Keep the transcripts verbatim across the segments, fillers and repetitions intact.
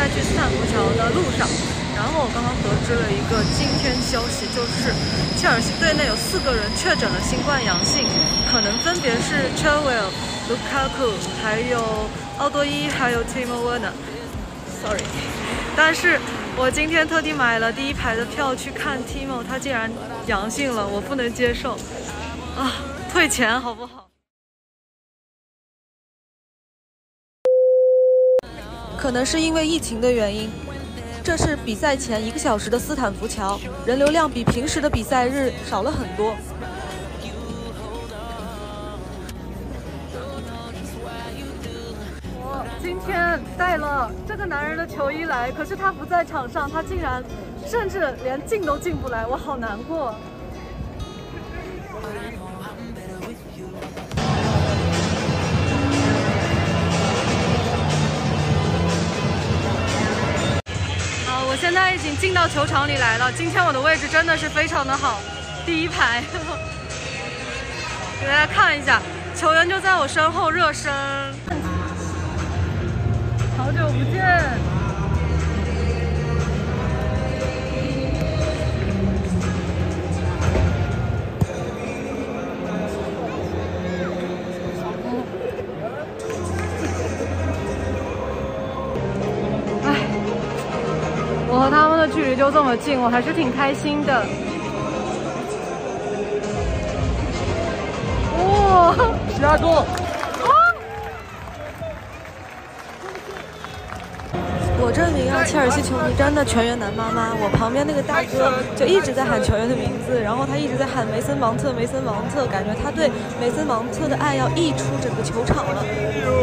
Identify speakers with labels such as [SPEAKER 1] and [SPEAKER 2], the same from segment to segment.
[SPEAKER 1] 去斯坦福桥的路上，然后我刚刚得知了一个惊天消息，就是切尔西队内有四个人确诊了新冠阳性，可能分别是 Chilwell、卢卡库，还有奥多伊，还有 Timo Werner。Sorry， 但是我今天特地买了第一排的票去看 Timo， 他竟然阳性了，我不能接受啊！退钱好不好？可能是因为疫情的原因，这是比赛前一个小时的斯坦福桥，人流量比平时的比赛日少了很多。我今天带了这个男人的球衣来，可是他不在场上，他竟然甚至连进都进不来，我好难过。我现在已经进到球场里来了，今天我的位置真的是非常的好，第一排。给大家看一下，球员就在我身后热身。好久不见。我和他们的距离就这么近，我还是挺开心的。哇，加多！我这名啊，切尔西球迷真的全员男妈妈。我旁边那个大哥就一直在喊球员的名字，然后他一直在喊梅森芒特，梅森芒特，感觉他对梅森芒特的爱要溢出整个球场了。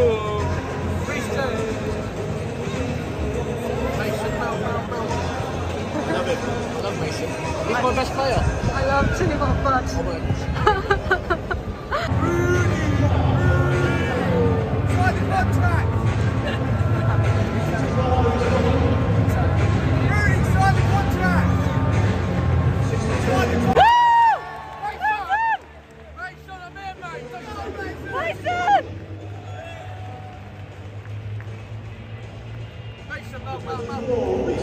[SPEAKER 2] He's my best player.
[SPEAKER 1] I love Timo, but
[SPEAKER 3] Try the contract. Rudy, sign the contract. Sign the contract. Mason, I'm here, mate.
[SPEAKER 1] Mason!
[SPEAKER 3] Mason, Mel, Mel, Mel.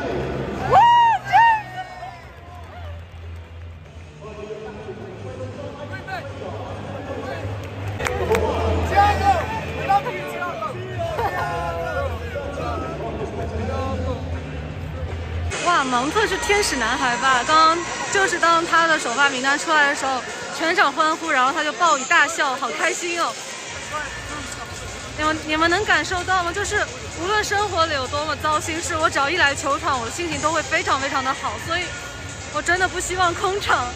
[SPEAKER 3] Tiago,
[SPEAKER 1] 哇，芒特是天使男孩吧？刚刚就是当他的首发名单出来的时候，全场欢呼，然后他就报以大笑，好开心哦！你们你们能感受到吗？就是无论生活里有多么糟心事，我只要一来球场，我的心情都会非常非常的好，所以我真的不希望空场。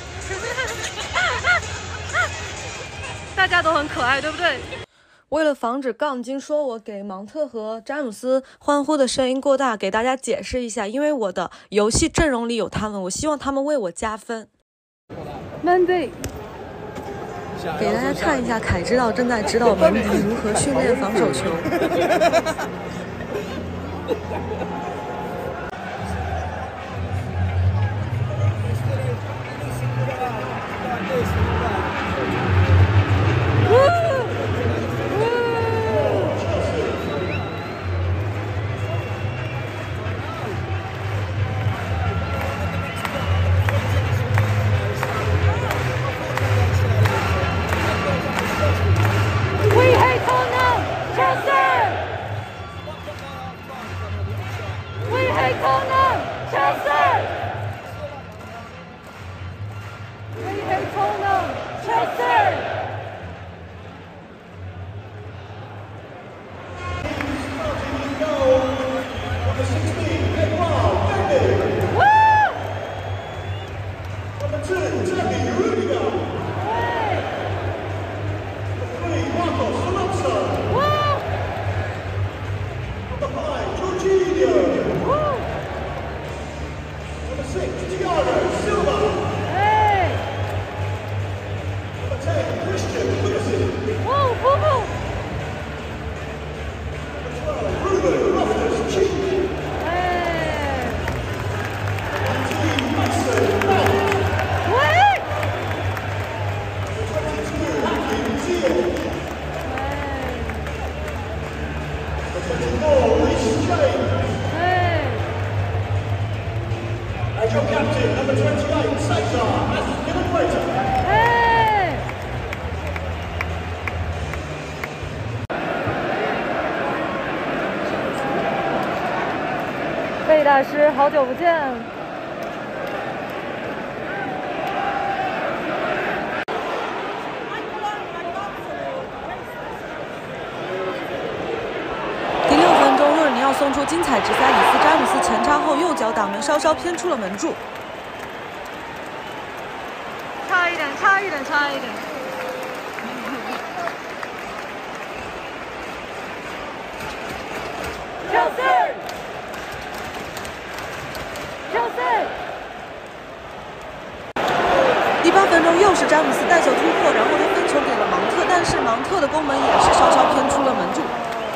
[SPEAKER 1] 大家都很可爱，对不对？为了防止杠精说我给芒特和詹姆斯欢呼的声音过大，给大家解释一下，因为我的游戏阵容里有他们，我希望他们为我加分。Monday， 给大家看一下，凯指导正在指导门迪如何训练防守球。哎嘿，贝大师，好久不见。第六分钟，若尔尼奥送出精彩直塞，里斯詹姆斯前插后右脚打门，稍稍偏出了门柱。差一点，差一点，差一点。九四，九四。第八分钟，又是詹姆斯带球突破，然后他分球给了芒特，但是芒特的攻门也是稍稍偏出了门柱。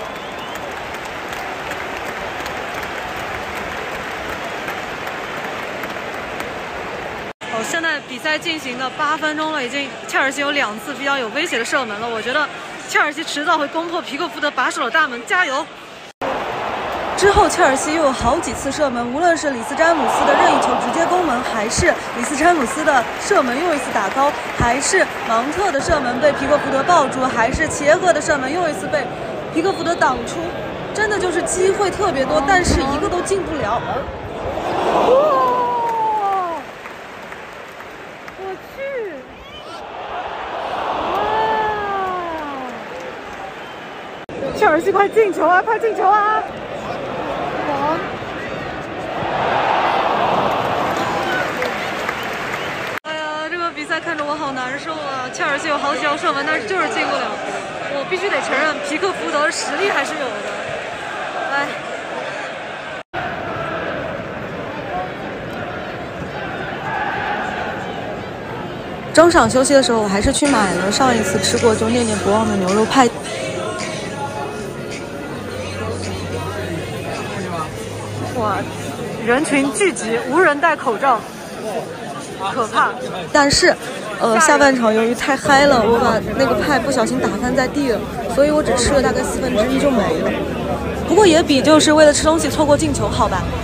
[SPEAKER 1] 哦，现在比赛进行了八分钟了，已经切尔西有两次比较有威胁的射门了。我觉得切尔西迟早会攻破皮克福德把守的大门，加油！之后，切尔西又有好几次射门，无论是里斯詹姆斯的任意球直接攻门，还是里斯詹姆斯的射门又一次打高，还是芒特的射门被皮克福德抱住，还是齐耶赫的射门又一次被皮克福德挡出，真的就是机会特别多，但是一个都进不了。哇！我去！哇！切尔西快进球啊！快进球啊！哎呀，这个比赛看着我好难受啊！切尔西有好几脚射门，但是就是进不了。我必须得承认，皮克福德的实力还是有的。哎。中场休息的时候，我还是去买了上一次吃过就念念不忘的牛肉派。哇，人群聚集，无人戴口罩，可怕。但是，呃，下半场由于太嗨了，我把那个派不小心打翻在地了，所以我只吃了大概四分之一就没了。不过也比就是为了吃东西错过进球好吧。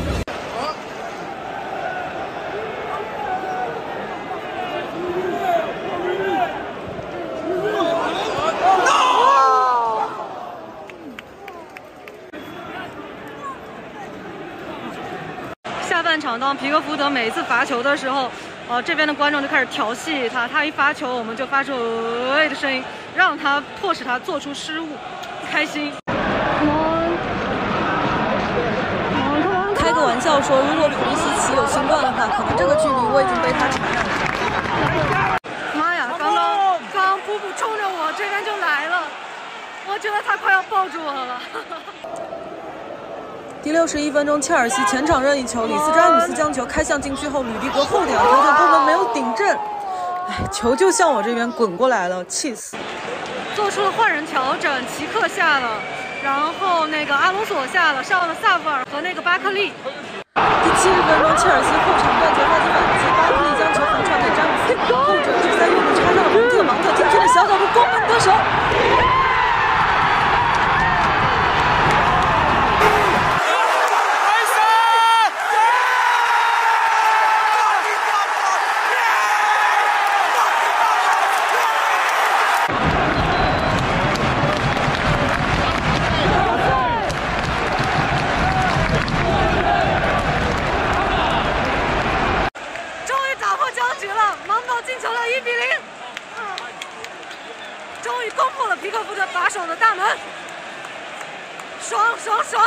[SPEAKER 1] 下半场当皮克福德每一次罚球的时候，呃，这边的观众就开始调戏他，他一发球我们就发出呃的声音，让他迫使他做出失误，开心。开个玩笑说，如果普利西奇有新冠的话，可能这个距离我已经被他传染了。妈呀，刚刚刚刚普普冲着我这边就来了，我觉得他快要抱住我了。第六十一分钟，切尔西前场任意球，里斯詹姆斯将球开向禁区后，吕迪格后仰头球攻门没有顶正，哎，球就向我这边滚过来了，气死！做出了换人调整，齐克下了，然后那个阿隆索下了，上了萨布尔和那个巴克利。第七十分钟，切尔西后场断球发起反击，巴克利将球横传给詹姆斯，后者直塞右路插上了芒特，芒特禁区的小角度攻门得手。终于攻破了皮克福德把守的大门，爽爽爽！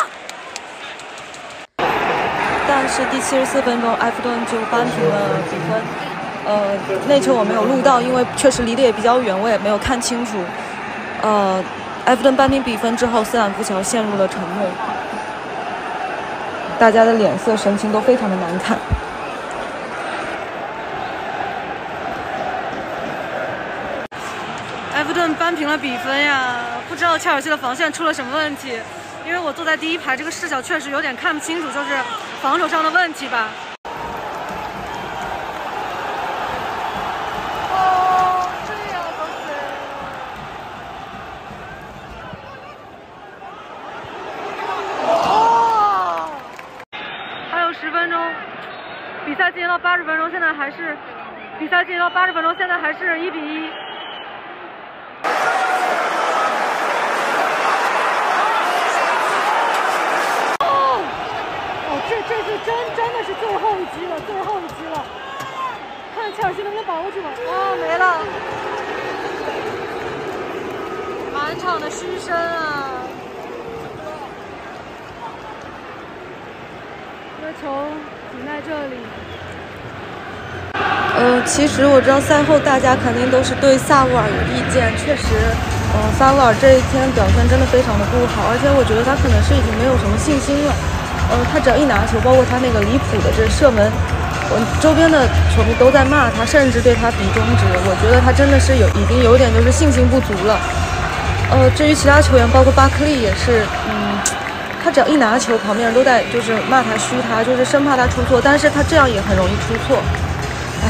[SPEAKER 1] 但是第七十四分钟，埃弗顿就扳平了比分。呃，那球我没有录到，因为确实离得也比较远，我也没有看清楚。呃，埃弗顿扳平比分之后，斯坦福桥陷入了沉默，大家的脸色神情都非常的难看。埃弗顿扳平了比分呀！不知道切尔西的防线出了什么问题，因为我坐在第一排，这个视角确实有点看不清楚，就是防守上的问题吧。哦，这样都行。哦，还有十分钟，比比赛进行到八十分钟，现在还是比赛进行到八十分钟，现在还是一比一。哦，哦，这这是真真的是最后一击了，最后一击了。看切尔西能不能把握住吧。啊，没了。满场的嘘声啊！这个球停在这里。
[SPEAKER 2] 呃，其实我知道赛后大家肯定都是对萨乌尔有意见，确实，呃，萨乌尔这一天表现真的非常的不好，而且我觉得他可能是已经没有什么信心了。呃，他只要一拿球，包括他那个离谱的这射门，我周边的球迷都在骂他，甚至对他比中指。我觉得他真的是有已经有点就是信心不足了。呃，至于其他球员，包括巴克利也是，嗯，他只要一拿球，旁边人都在就是骂他、嘘他，就是生怕他出错，但是他这样也很容易出错，哎。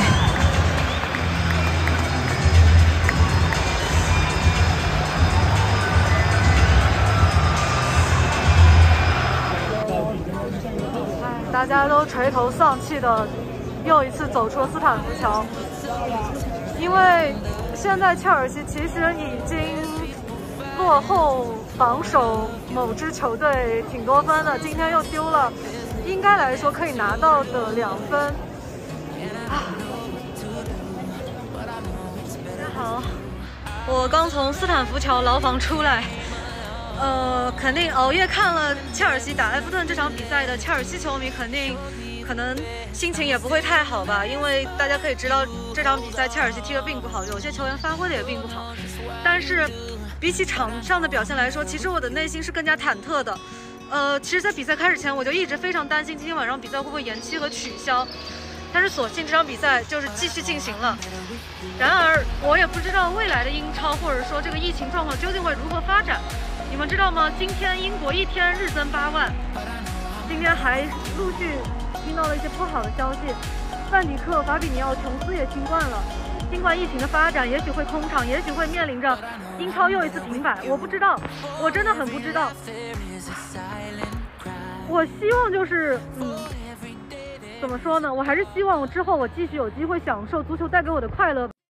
[SPEAKER 1] 大家都垂头丧气的，又一次走出了斯坦福桥，因为现在切尔西其实已经落后榜首某支球队挺多分的，今天又丢了，应该来说可以拿到的两分。啊，大家好，我刚从斯坦福桥牢房出来。呃，肯定熬夜看了切尔西打埃弗顿这场比赛的切尔西球迷，肯定可能心情也不会太好吧，因为大家可以知道这场比赛切尔西踢得并不好，有些球员发挥的也并不好。但是比起场上的表现来说，其实我的内心是更加忐忑的。呃，其实，在比赛开始前，我就一直非常担心今天晚上比赛会不会延期和取消。但是所幸这场比赛就是继续进行了。然而，我也不知道未来的英超或者说这个疫情状况究竟会如何发展。你们知道吗？今天英国一天日增八万，今天还陆续听到了一些不好的消息，范迪克、法比尼奥、琼斯也新冠了。新冠疫情的发展也许会空场，也许会面临着英超又一次停摆，我不知道，我真的很不知道。我希望就是，嗯，怎么说呢？我还是希望之后我继续有机会享受足球带给我的快乐。